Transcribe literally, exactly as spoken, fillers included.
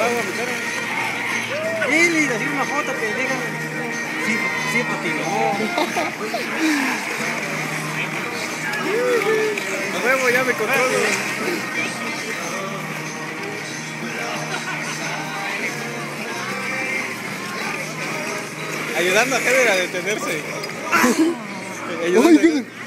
agua a mi cara. Y le hice una foto que digan. Sí, sí, patinó. A huevo, ya me controlo. Ayudando a Heather a detenerse. Ayudando a...